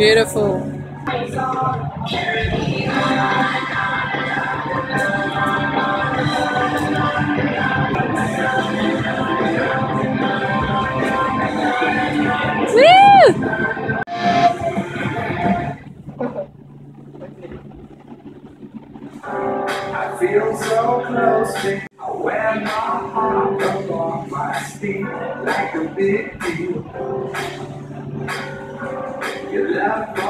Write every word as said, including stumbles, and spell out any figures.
Beautiful. Woo! I feel so close to you. I wear my heart up on my sleeve like a big deal. Your love